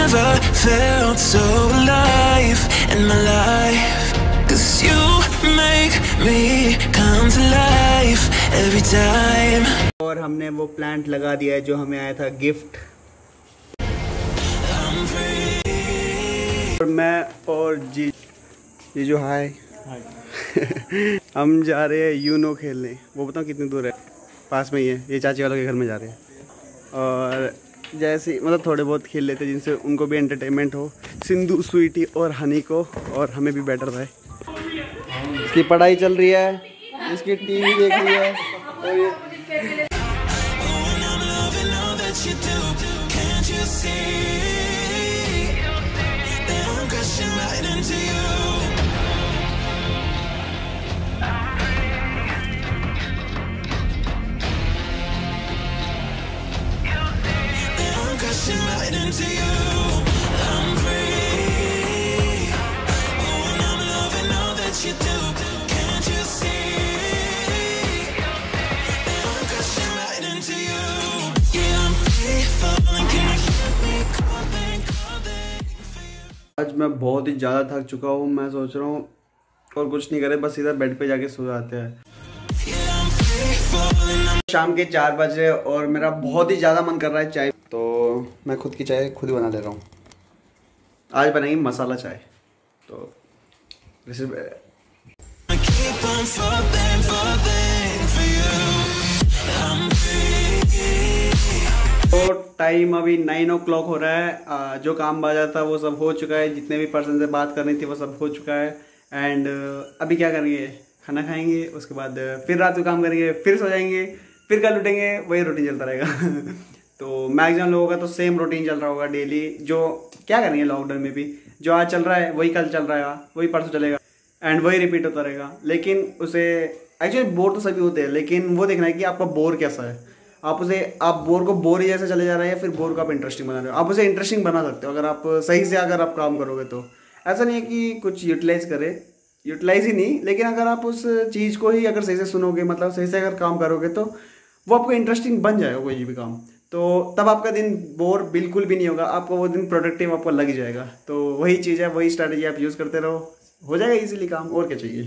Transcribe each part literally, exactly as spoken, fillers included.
never felt so alive in my life. 'Cause you make me come to life every time. और हमने वो plant लगा दिया है जो हमें आया था गिफ्ट। और मैं और जी जी जो हाय हम जा रहे हैं यूनो खेलने। वो बताओ कितनी दूर है? पास में ही है, ये चाची वालों के घर में जा रहे हैं। और जैसे मतलब थोड़े बहुत खेल लेते जिनसे उनको भी एंटरटेनमेंट हो, सिंधु, स्वीटी और हनी को, और हमें भी बेटर रहे। इसकी पढ़ाई चल रही है, इसकी टीवी देख रही है, और ये Right into you, I'm free. Oh, and I'm loving all that you do. Can't you see? I'm gushing right into you. Yeah, I'm free falling. Can you hear me calling, calling for you? आज मैं बहुत ही ज़्यादा थक चुका हूँ। मैं सोच रहा हूँ और कुछ नहीं करे, बस सीधा बेड पे जाके सो जाते हैं। शाम के चार बजे और मेरा बहुत ही ज़्यादा मन कर रहा है चाय, तो मैं खुद की चाय खुद ही बना ले रहा हूँ। आज बनाएंगे मसाला चाय। तो तो टाइम अभी नाइन ओ क्लॉक हो रहा है। जो काम बाजा था वो सब हो चुका है, जितने भी पर्सन से बात करनी थी वो सब हो चुका है। एंड अभी क्या करेंगे? खाना खाएंगे, उसके बाद फिर रात को काम करेंगे, फिर सो जाएंगे, फिर कल उठेंगे, वही रूटीन चलता रहेगा। तो मैक्सिमम लोगों का तो सेम रूटीन चल रहा होगा डेली। जो क्या करेंगे लॉकडाउन में भी, जो आज चल रहा है वही कल चल रहा है, वही परसों चलेगा, एंड वही रिपीट होता रहेगा। लेकिन उसे एक्चुअली बोर तो सभी होते हैं, लेकिन वो देखना है कि आपका बोर कैसा है। आप उसे आप बोर को बोर ही जैसे चले जा रहे हैं, या फिर बोर को आप इंटरेस्टिंग बना रहे हो। आप उसे इंटरेस्टिंग बना सकते हो अगर आप सही से अगर आप काम करोगे। तो ऐसा नहीं है कि कुछ यूटिलाइज करे, यूटिलाइज ही नहीं, लेकिन अगर आप उस चीज़ को ही अगर सही से सुनोगे, मतलब सही से अगर काम करोगे, तो वो आपको इंटरेस्टिंग बन जाएगा कोई भी काम। तो तब आपका दिन बोर बिल्कुल भी नहीं होगा, आपको वो दिन प्रोडक्टिव आपको लग जाएगा। तो वही चीज़ है, वही स्ट्रैटेजी आप यूज़ करते रहो, हो जाएगा इजीली काम। और क्या चाहिए?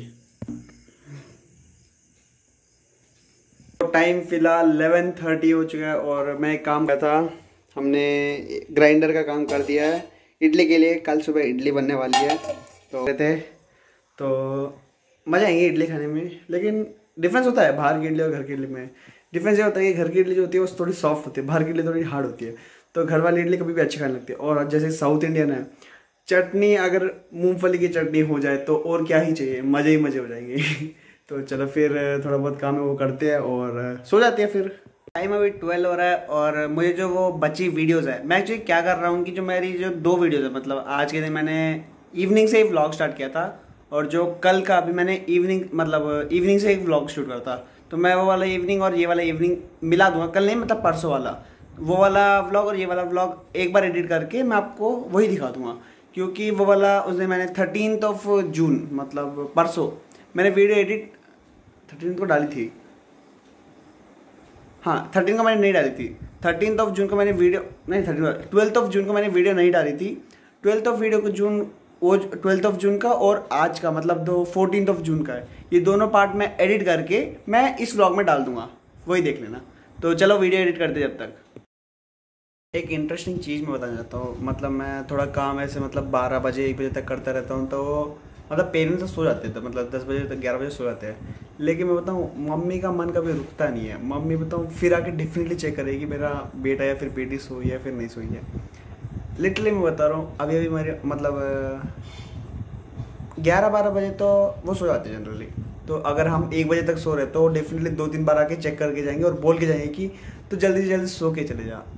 तो टाइम फिलहाल इलेवन थर्टी हो चुका है और मैं एक काम करता, हमने ग्राइंडर का काम कर दिया है इडली के लिए। कल सुबह इडली बनने वाली है, तो कहते तो मज़ा आएंगे इडली खाने में। लेकिन डिफरेंस होता है बाहर की इडली और घर की इडली में। डिफरेंस ये होता है कि घर की इडली जो होती है वो थोड़ी सॉफ्ट होती है, बाहर की इडली थोड़ी हार्ड होती है। तो घर वाली इडली कभी भी अच्छी खाने लगती है। और जैसे साउथ इंडियन है, चटनी अगर मूंगफली की चटनी हो जाए तो और क्या ही चाहिए, मज़े ही मज़े हो जाएंगे। तो चलो फिर थोड़ा बहुत काम है वो करते हैं और सो जाते हैं। फिर टाइम अभी ट्वेल्व हो रहा है और मुझे जो वो बची वीडियोज़ है, मैं एक्चुअली क्या कर रहा हूँ कि जो मेरी जो दो वीडियोज़ है, मतलब आज के दिन मैंने इवनिंग से ही व्लॉग स्टार्ट किया था, और जो कल का अभी मैंने इवनिंग मतलब इवनिंग से एक व्लॉग शूट करता, तो मैं वो वाला इवनिंग और ये वाला इवनिंग मिला दूंगा। कल नहीं, मतलब परसों वाला वो वाला व्लॉग और ये वाला व्लॉग एक बार एडिट करके मैं आपको वही दिखा दूंगा। क्योंकि वो वाला उस दिन मैंने थर्टीन्थ ऑफ जून मतलब परसों मैंने वीडियो एडिट थर्टीन को डाली थी। हाँ, थर्टीन को मैंने नहीं डाली थी। थर्टीन ऑफ जून को मैंने वीडियो नहीं थर्टीन ट्वेल्थ ऑफ जून को मैंने वीडियो नहीं डाली थी। ट्वेल्थ ऑफ वीडियो को जून वो ट्वेल्थ ऑफ जून का और आज का मतलब दो फोर्टीन ऑफ जून का है। ये दोनों पार्ट मैं एडिट करके मैं इस व्लॉग में डाल दूंगा, वही देख लेना। तो चलो वीडियो एडिट करते जब तक। एक इंटरेस्टिंग चीज़ मैं बताना चाहता हूँ। मतलब मैं थोड़ा काम ऐसे मतलब बारह बजे एक बजे तक करता रहता हूँ, तो मतलब पेरेंट्स तो सो जाते हैं, तो मतलब दस बजे तक ग्यारह बजे सो जाते हैं। लेकिन मैं बताऊँ मम्मी का मन कभी रुकता नहीं है। मम्मी बताऊँ फिर आके डेफिनेटली चेक करेगी मेरा बेटा या फिर बेटी सोई है फिर नहीं सोई है। लिटरली मैं बता रहा हूँ, अभी अभी मेरे मतलब ग्यारह बारह बजे तो वो सो जाते हैं जनरली। तो अगर हम एक बजे तक सो रहे तो डेफिनेटली दो तीन बार आके चेक करके जाएंगे और बोल के जाएंगे कि तो जल्दी से जल्दी सो के चले जा।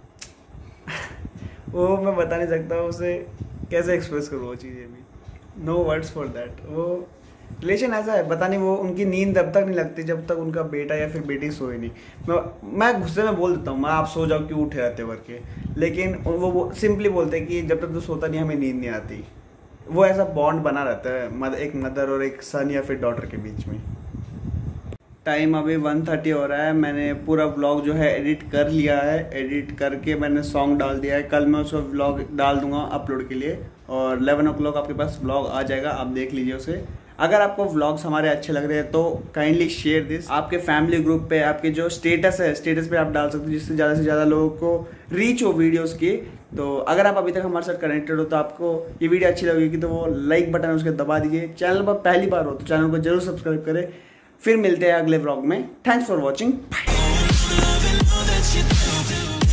वो मैं बता नहीं सकता उसे कैसे एक्सप्रेस करूँ वो चीज़ें भी, नो वर्ड्स फॉर दैट। वो रिलेशन ऐसा है, पता नहीं वो उनकी नींद तब तक नहीं लगती जब तक उनका बेटा या फिर बेटी सोए नहीं। मैं मैं गुस्से में बोल देता हूँ, मैं आप सो जाओ क्यों उठे रहते हो करके, लेकिन वो, वो सिंपली बोलते हैं कि जब तक तो सोता नहीं हमें नींद नहीं आती। वो ऐसा बॉन्ड बना रहता है एक मदर और एक सन या फिर डॉटर के बीच में। टाइम अभी वन थर्टी हो रहा है। मैंने पूरा व्लॉग जो है एडिट कर लिया है, एडिट करके मैंने सॉन्ग डाल दिया है। कल मैं उसको व्लॉग डाल दूंगा अपलोड के लिए और इलेवन ओ क्लॉक आपके पास व्लॉग आ जाएगा, आप देख लीजिए उसे। अगर आपको व्लॉग्स हमारे अच्छे लग रहे हैं तो काइंडली शेयर दिस आपके फैमिली ग्रुप पे, आपके जो स्टेटस है स्टेटस पे आप डाल सकते हो, जिससे ज़्यादा से ज़्यादा लोगों को रीच हो वीडियोस की। तो अगर आप अभी तक हमारे साथ कनेक्टेड हो तो आपको ये वीडियो अच्छी लगेगी तो वो लाइक बटन उसके दबा दीजिए। चैनल पर पहली बार हो तो चैनल को जरूर सब्सक्राइब करें। फिर मिलते हैं अगले व्लॉग में। Thanks for watching.